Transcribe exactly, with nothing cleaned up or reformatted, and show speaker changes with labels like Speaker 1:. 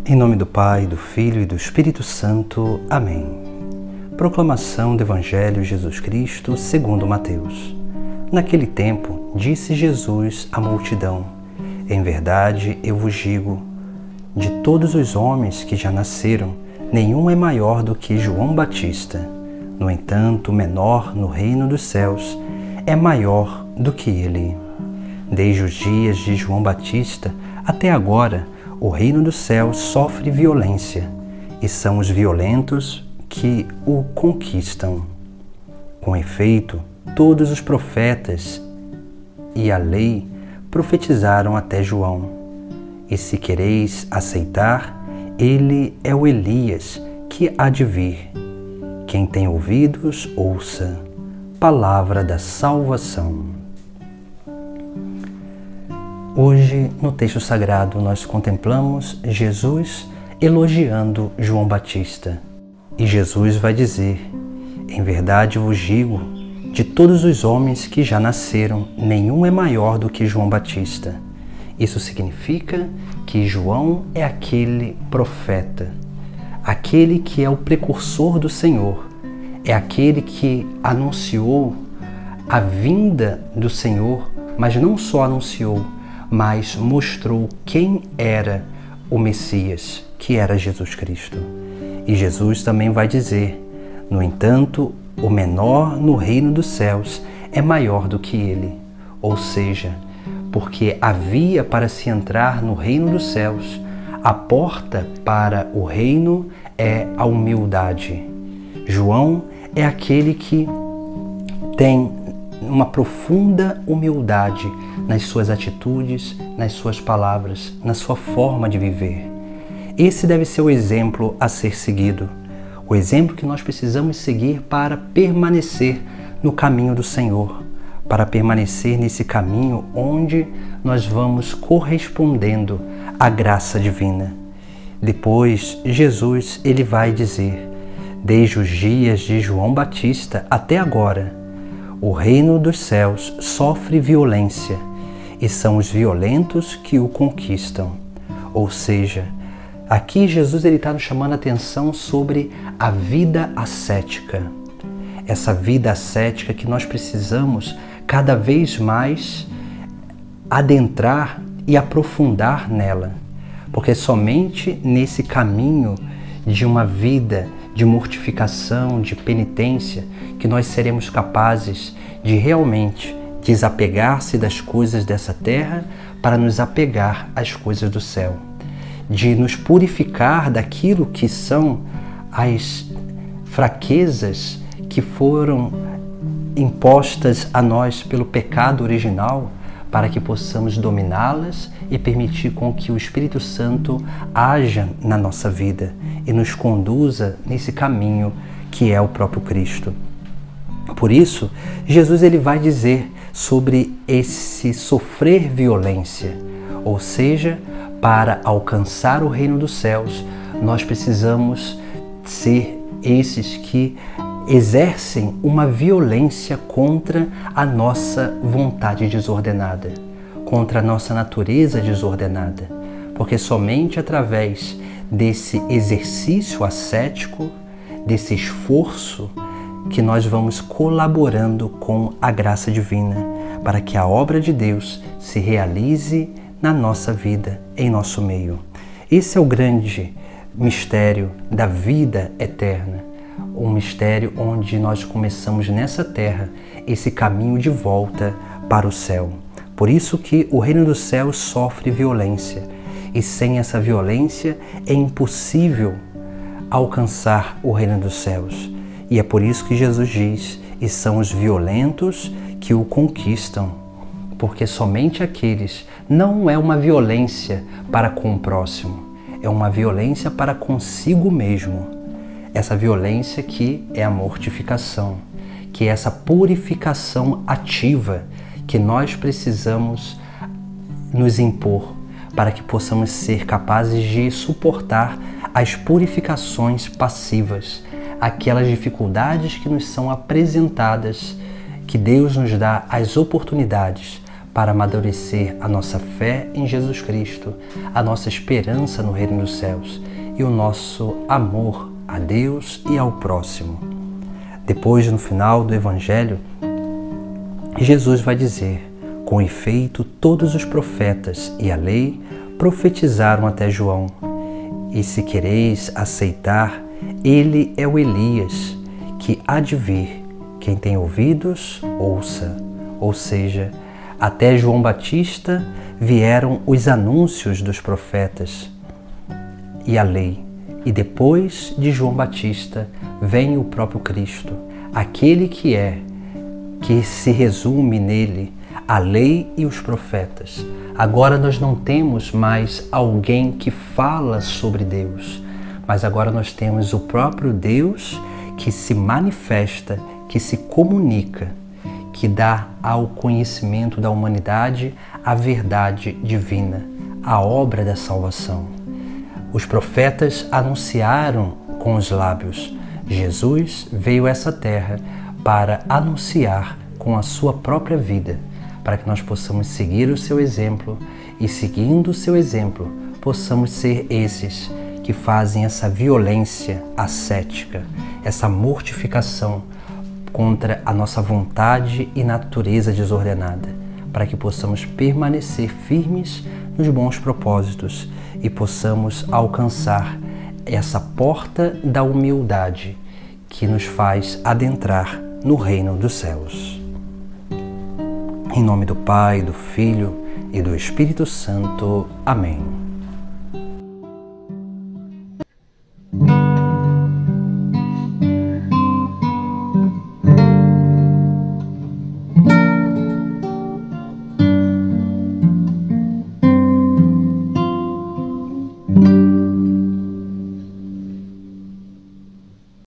Speaker 1: Em nome do Pai, do Filho e do Espírito Santo. Amém. Proclamação do Evangelho de Jesus Cristo segundo Mateus. Naquele tempo, disse Jesus à multidão: Em verdade, eu vos digo, de todos os homens que já nasceram, nenhum é maior do que João Batista. No entanto, o menor no reino dos céus é maior do que ele. Desde os dias de João Batista até agora, o reino dos céus sofre violência, e são os violentos que o conquistam. Com efeito, todos os profetas e a lei profetizaram até João. E se quereis aceitar, ele é o Elias que há de vir. Quem tem ouvidos, ouça. Palavra da salvação. Hoje, no texto sagrado, nós contemplamos Jesus elogiando João Batista. E Jesus vai dizer: Em verdade vos digo, de todos os homens que já nasceram, nenhum é maior do que João Batista. Isso significa que João é aquele profeta, aquele que é o precursor do Senhor, é aquele que anunciou a vinda do Senhor, mas não só anunciou, mas mostrou quem era o Messias, que era Jesus Cristo. E Jesus também vai dizer: No entanto, o menor no reino dos céus é maior do que ele. Ou seja, porque a via para se entrar no reino dos céus, a porta para o reino é a humildade. João é aquele que tem uma profunda humildade nas suas atitudes, nas suas palavras, na sua forma de viver. Esse deve ser o exemplo a ser seguido, o exemplo que nós precisamos seguir para permanecer no caminho do Senhor, para permanecer nesse caminho onde nós vamos correspondendo à graça divina. Depois, Jesus ele vai dizer: Desde os dias de João Batista até agora, o reino dos céus sofre violência, e são os violentos que o conquistam. Ou seja, aqui Jesus está nos chamando a atenção sobre a vida ascética. Essa vida ascética que nós precisamos cada vez mais adentrar e aprofundar nela. Porque somente nesse caminho de uma vida de mortificação, de penitência, que nós seremos capazes de realmente desapegar-se das coisas dessa terra para nos apegar às coisas do céu, de nos purificar daquilo que são as fraquezas que foram impostas a nós pelo pecado original, para que possamos dominá-las e permitir com que o Espírito Santo haja na nossa vida e nos conduza nesse caminho que é o próprio Cristo. Por isso, Jesus ele vai dizer sobre esse sofrer violência, ou seja, para alcançar o reino dos céus, nós precisamos ser esses que exercem uma violência contra a nossa vontade desordenada, contra a nossa natureza desordenada, porque somente através desse exercício ascético, desse esforço, que nós vamos colaborando com a graça divina, para que a obra de Deus se realize na nossa vida, em nosso meio. Esse é o grande mistério da vida eterna, um mistério onde nós começamos nessa terra esse caminho de volta para o céu. Por isso que o reino dos céus sofre violência, e sem essa violência é impossível alcançar o reino dos céus. E é por isso que Jesus diz: e são os violentos que o conquistam, porque somente aqueles, não é uma violência para com o próximo, é uma violência para consigo mesmo. Essa violência que é a mortificação, que é essa purificação ativa que nós precisamos nos impor para que possamos ser capazes de suportar as purificações passivas, aquelas dificuldades que nos são apresentadas, que Deus nos dá as oportunidades para amadurecer a nossa fé em Jesus Cristo, a nossa esperança no reino dos céus e o nosso amor a Deus e ao próximo. Depois, no final do Evangelho, Jesus vai dizer: com efeito, todos os profetas e a lei profetizaram até João. E se quereis aceitar, ele é o Elias, que há de vir. Quem tem ouvidos, ouça. Ou seja, até João Batista vieram os anúncios dos profetas e a lei. E depois de João Batista vem o próprio Cristo, aquele que é, que se resume nele, a lei e os profetas. Agora nós não temos mais alguém que fala sobre Deus, mas agora nós temos o próprio Deus que se manifesta, que se comunica, que dá ao conhecimento da humanidade a verdade divina, a obra da salvação. Os profetas anunciaram com os lábios. Jesus veio a essa terra para anunciar com a sua própria vida, para que nós possamos seguir o seu exemplo e, seguindo o seu exemplo, possamos ser esses que fazem essa violência ascética, essa mortificação contra a nossa vontade e natureza desordenada, para que possamos permanecer firmes nos bons propósitos e possamos alcançar essa porta da humildade que nos faz adentrar no reino dos céus. Em nome do Pai, do Filho e do Espírito Santo. Amém.